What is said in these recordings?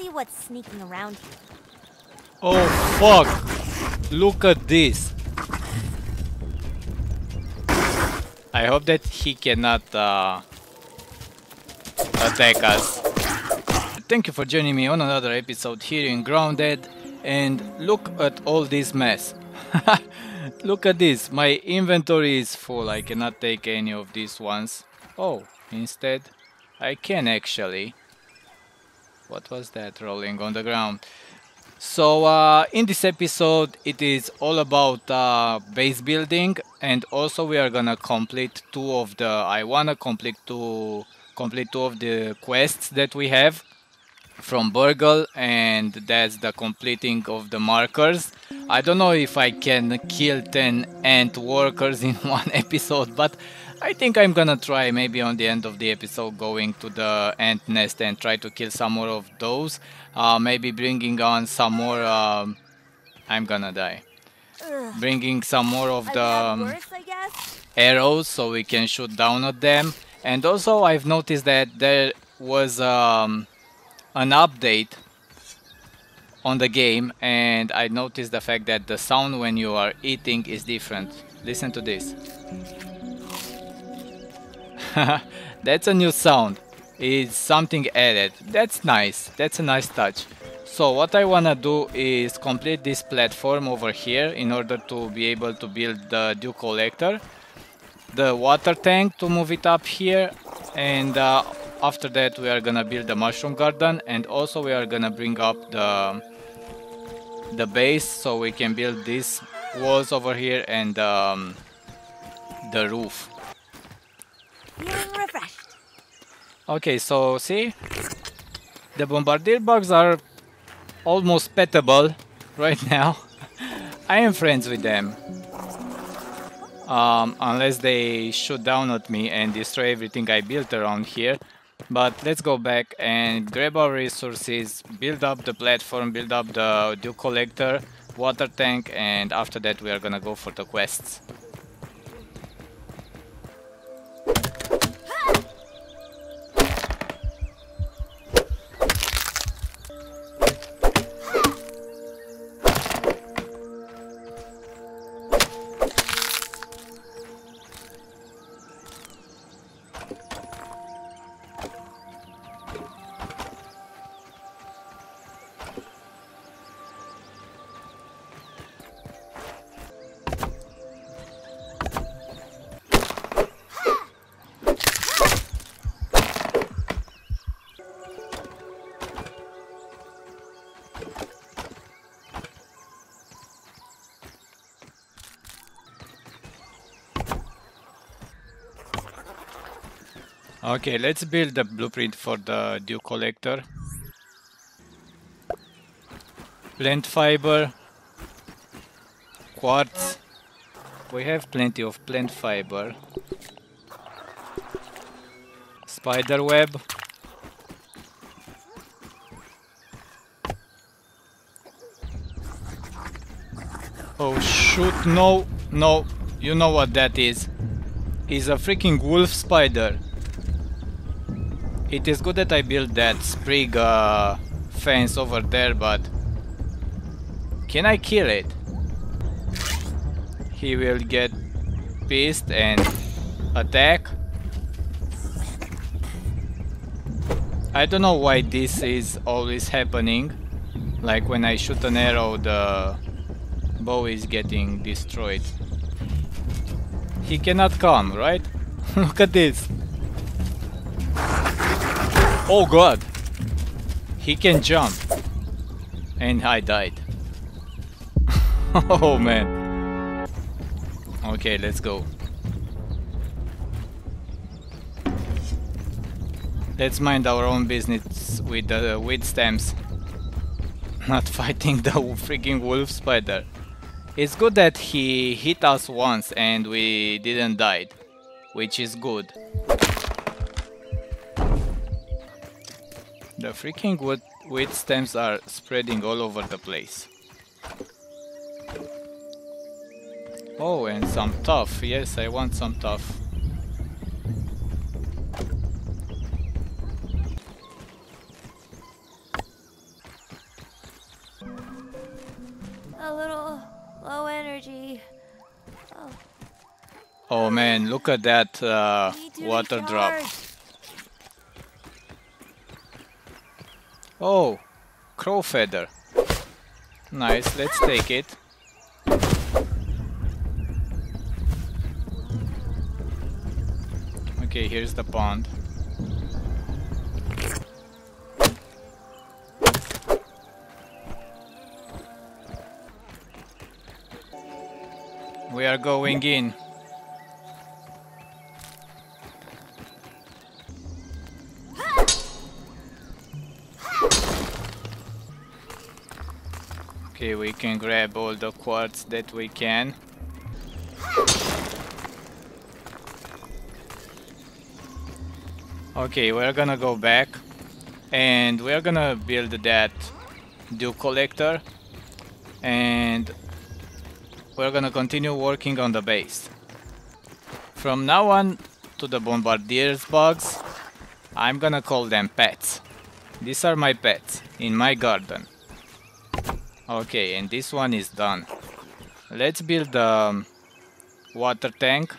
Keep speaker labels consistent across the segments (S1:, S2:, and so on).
S1: see what's sneaking around here.
S2: Oh fuck! Look at this! I hope that he cannot attack us. Thank you for joining me on another episode here in Grounded, and look at all this mess. Look at this, my inventory is full, I cannot take any of these ones. Oh, instead I can actually. What was that rolling on the ground? So in this episode it is all about base building, and also we are gonna complete I wanna complete two of the quests that we have from Burgle, and that's the completing of the markers. I don't know if I can kill 10 ant workers in one episode, but I think I'm gonna try, maybe on the end of the episode, going to the ant nest and try to kill some more of those. Maybe bringing on some more, I'm gonna die. Bringing some more of the
S1: I guess?
S2: arrows so we can shoot down at them. And also I've noticed that there was an update on the game, and I noticed the fact that the sound when you are eating is different. Listen to this. That's a new sound. It's something added. That's nice. That's a nice touch. So what I wanna do is complete this platform over here in order to be able to build the dew collector, the water tank to move it up here, and after that we are gonna build the mushroom garden, and also we are gonna bring up the base so we can build these walls over here and the roof.
S1: Feeling refreshed.
S2: Okay, so see, the bombardier bugs are almost petable right now. I am friends with them. Unless they shoot down at me and destroy everything I built around here. But let's go back and grab our resources, build up the platform, build up the dew collector, water tank, and after that we are gonna go for the quests. Okay, let's build the blueprint for the dew collector. Plant fiber, quartz. We have plenty of plant fiber. Spider web. Oh shoot, no, no, you know what that is. It's a freaking wolf spider. It is good that I built that sprig fence over there, but can I kill it? He will get pissed and attack. I don't know why this is always happening. Like when I shoot an arrow, the bow is getting destroyed. He cannot come, right? Look at this. Oh god! He can jump. And I died. Oh man. Okay, let's go. Let's mind our own business with the weed stems. Not fighting the freaking wolf spider. It's good that he hit us once and we didn't die, which is good. The freaking weed stems are spreading all over the place. Oh, and some tough. Yes, I want some tough. Oh man, look at that
S1: Need to
S2: water drop.
S1: recharge.
S2: Oh, crow feather. Nice, let's take it. Okay, here's the pond. We are going in. Okay, we can grab all the quartz that we can. Okay, we're gonna go back and we're gonna build that dew collector and we're gonna continue working on the base. From now on to the bombardier's bugs, I'm gonna call them pets. These are my pets in my garden. Okay, and this one is done. Let's build the water tank.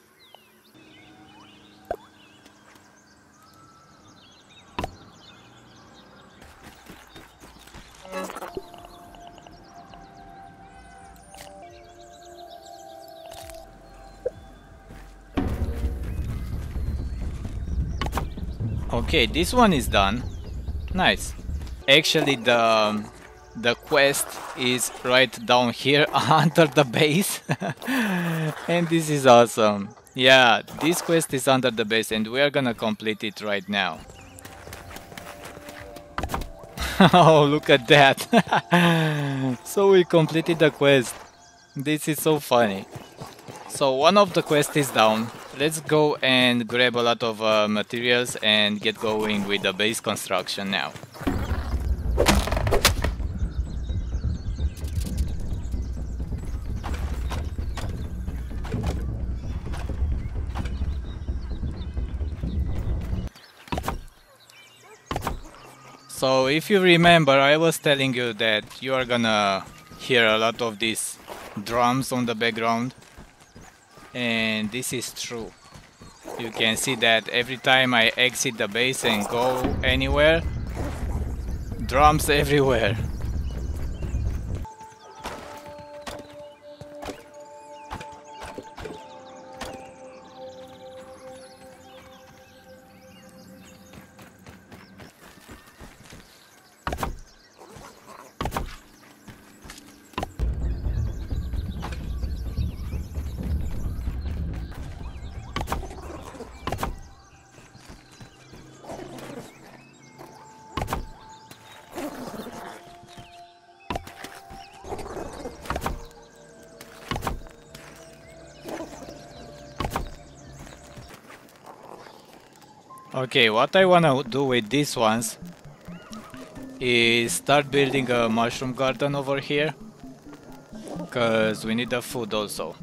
S2: Okay, this one is done. Nice. Actually, the quest is right down here under the base. And this is awesome. Yeah, this quest is under the base and we are gonna complete it right now. Oh, look at that. So we completed the quest. This is so funny. So one of the quests is down. Let's go and grab a lot of materials and get going with the base construction now. So if you remember, I was telling you that you are gonna hear a lot of these drums on the background. And this is true. You can see that every time I exit the base and go anywhere, drums everywhere. Okay, what I wanna do with these ones is start building a mushroom garden over here, cause we need the food also.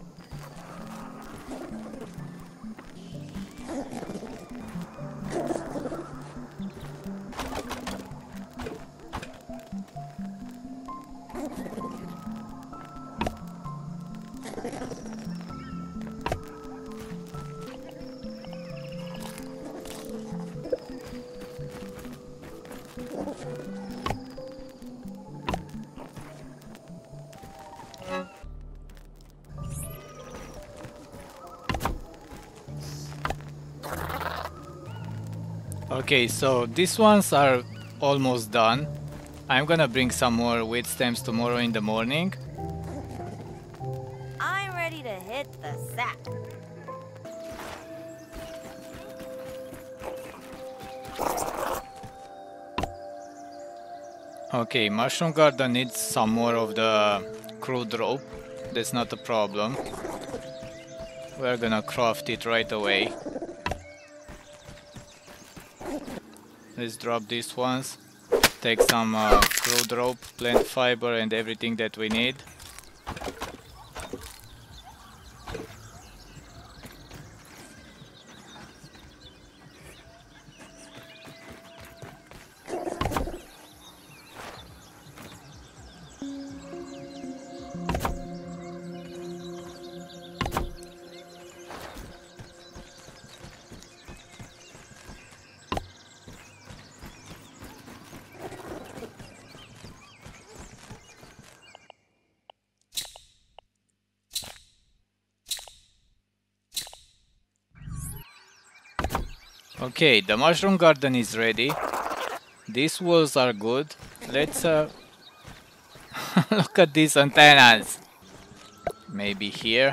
S2: Okay, so these ones are almost done. I'm gonna bring some more wheat stems tomorrow in the morning.
S1: I'm ready to hit the sack.
S2: Okay, mushroom garden needs some more of the crude rope. That's not a problem. We're gonna craft it right away. Let's drop these ones. Take some crude rope, plant fiber and everything that we need. Okay, the mushroom garden is ready. These walls are good. Let's look at these antennas. Maybe here.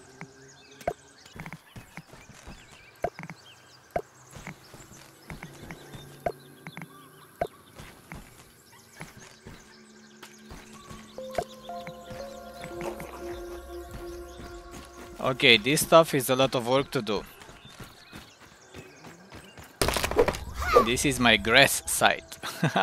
S2: Okay, this stuff is a lot of work to do. This is my grass site.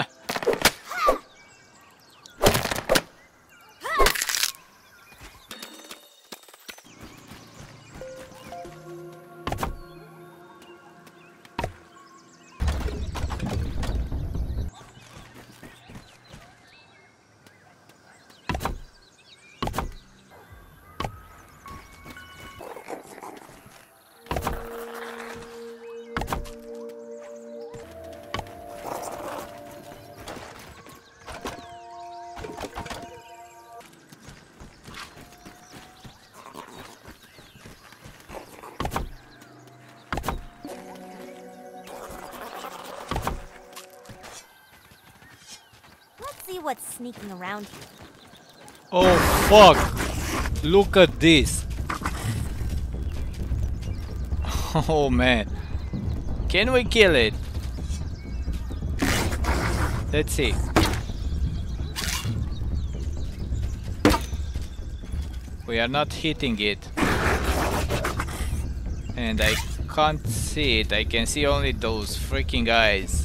S1: Let's see what's sneaking around here.
S2: Oh fuck! Look at this! Oh man. Can we kill it? Let's see. We are not hitting it. And I can't see it. I can see only those freaking eyes.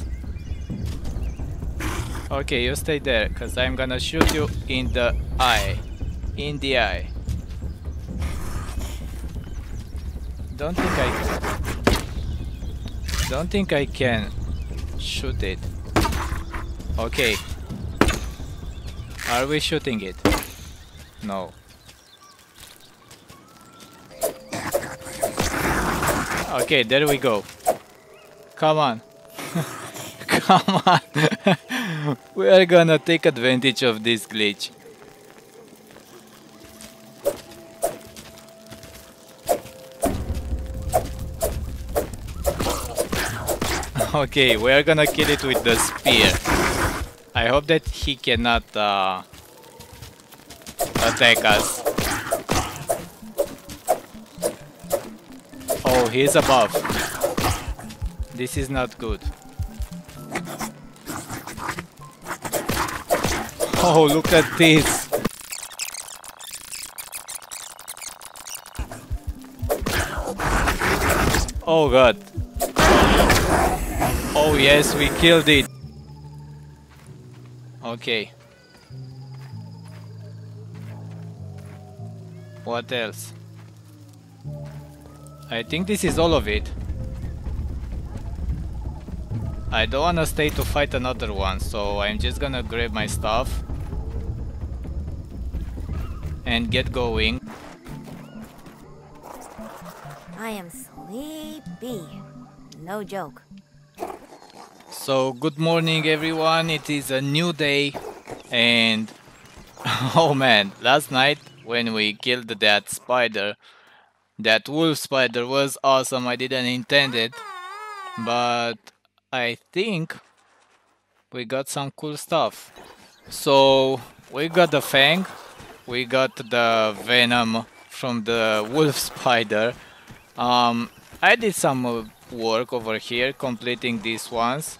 S2: Okay, you stay there, cause I'm gonna shoot you in the eye. In the eye. Don't think I can shoot it. Okay. Are we shooting it? No. Okay, there we go. Come on. Come on. We are gonna take advantage of this glitch. Okay, we are gonna kill it with the spear. I hope that he cannot attack us. Oh, he's above. This is not good. Oh, look at this. Oh god. Oh yes, we killed it. Okay. What else? I think this is all of it. I don't wanna stay to fight another one, so I'm just gonna grab my stuff and get going.
S1: I am sleepy. No joke.
S2: So good morning everyone, it is a new day and oh man, last night when we killed that spider, that wolf spider was awesome. I didn't intend it, but I think we got some cool stuff. So we got the fang, we got the venom from the wolf spider. I did some work over here completing these ones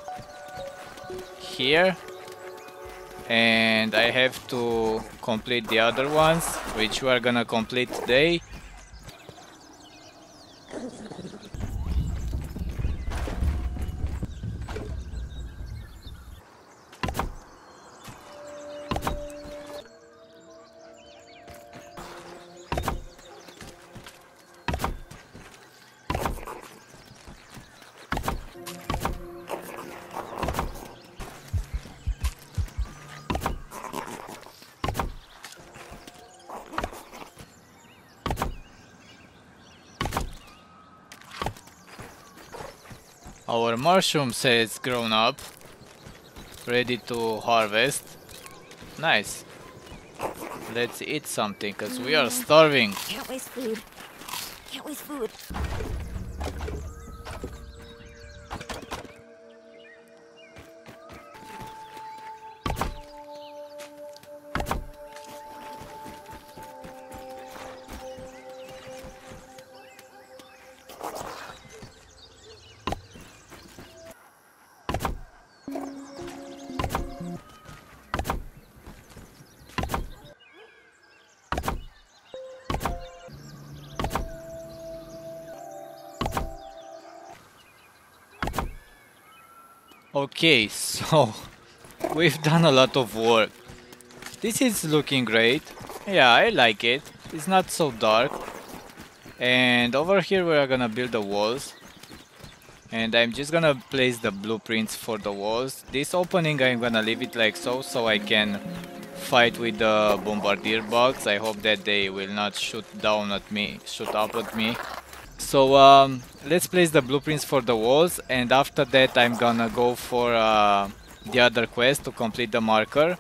S2: here, and I have to complete the other ones which we are gonna complete today. Our mushrooms has grown up, ready to harvest. Nice. Let's eat something, cause we are starving.
S1: Can't waste food. Can't waste food.
S2: Okay, so we've done a lot of work. This is looking great. Yeah, I like it. It's not so dark. And over here we are gonna build the walls. And I'm just gonna place the blueprints for the walls. This opening I'm gonna leave it like so, so I can fight with the bombardier bugs. I hope that they will not shoot down at me, shoot up at me. So let's place the blueprints for the walls, and after that I'm gonna go for the other quest to complete the marker.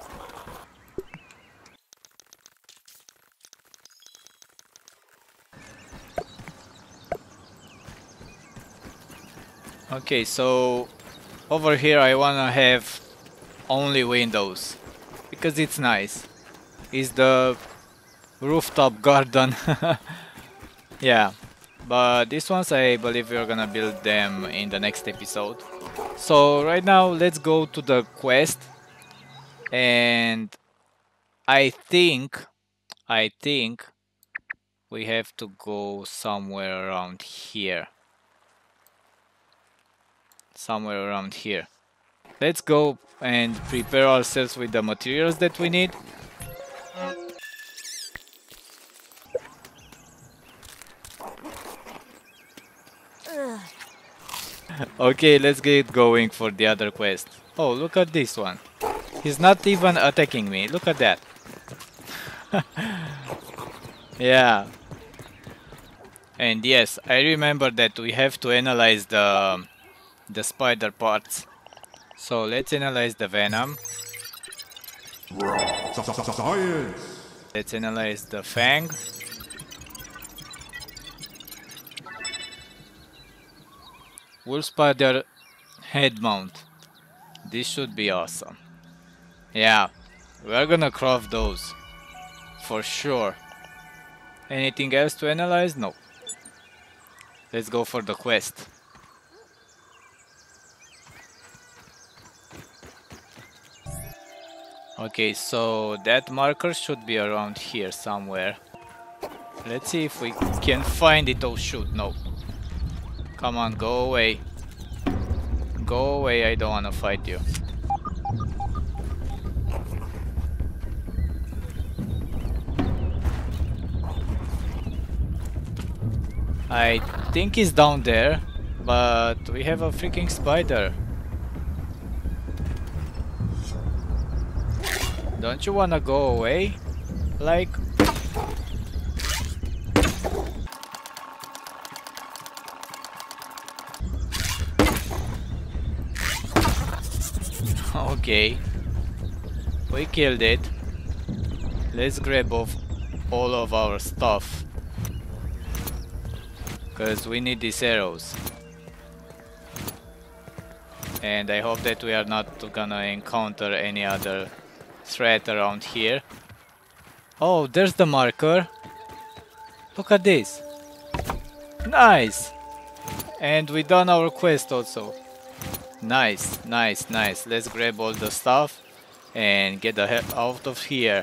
S2: Okay, so over here I wanna have only windows because it's nice. It's the rooftop garden. Yeah, but these ones I believe we're gonna build them in the next episode. So right now let's go to the quest, and I think we have to go somewhere around here. Somewhere around here. Let's go and prepare ourselves with the materials that we need. Okay, let's get going for the other quest. Oh, look at this one. He's not even attacking me. Look at that. Yeah. And yes, I remember that we have to analyze the spider parts. So let's analyze the venom.
S3: Science!
S2: Let's analyze the fang. Wolf spider head mount. This should be awesome. Yeah, we're gonna craft those. For sure. Anything else to analyze? No. Let's go for the quest. Okay, so that marker should be around here somewhere. Let's see if we can find it. Oh shoot, no. Come on, go away. Go away, I don't wanna fight you. I think he's down there, but we have a freaking spider. Don't you wanna go away? Like... Okay. We killed it. Let's grab off all of our stuff. Because we need these arrows. And I hope that we are not gonna encounter any other threat around here. Oh, there's the marker. Look at this. Nice! And we done our quest also. Nice, nice, nice. Let's grab all the stuff and get the hell out of here.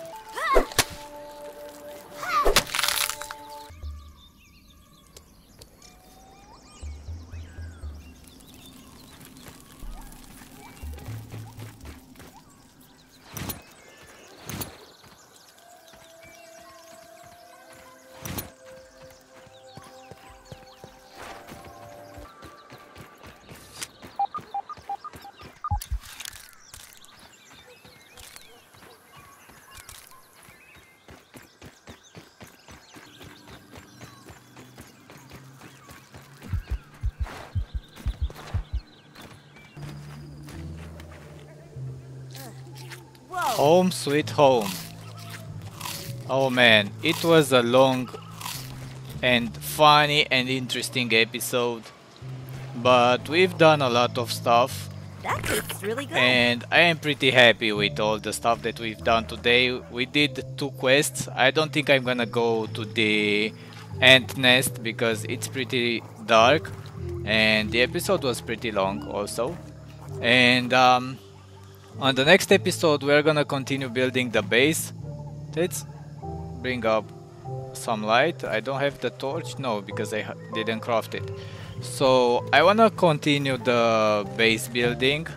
S2: Home sweet home. Oh man, it was a long and funny and interesting episode, but we've done a lot of stuff.
S1: That tastes really good.
S2: And I am pretty happy with all the stuff that we've done today. We did 2 quests. I don't think I'm gonna go to the ant nest because it's pretty dark, and the episode was pretty long also. And on the next episode we're gonna continue building the base. Let's bring up some light. I don't have the torch, no, because I didn't craft it. So I wanna continue the base building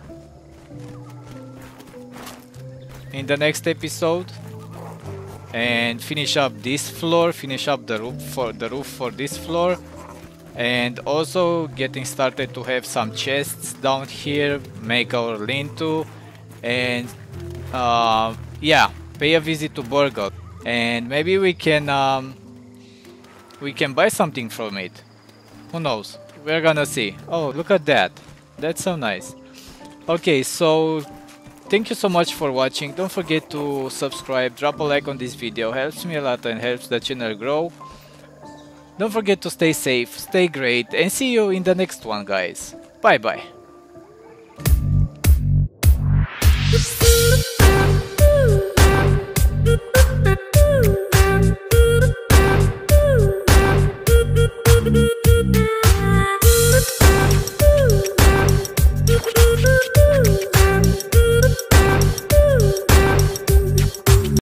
S2: in the next episode and finish up this floor, finish up the roof for this floor, and also getting started to have some chests down here, make our lean-to, and yeah, pay a visit to Burgle, and maybe we can buy something from it. Who knows? We're gonna see. Oh, look at that. That's so nice. Okay, so thank you so much for watching. Don't forget to subscribe, drop a like on this video. Helps me a lot and helps the channel grow. Don't forget to stay safe, stay great, and see you in the next one, guys. Bye bye.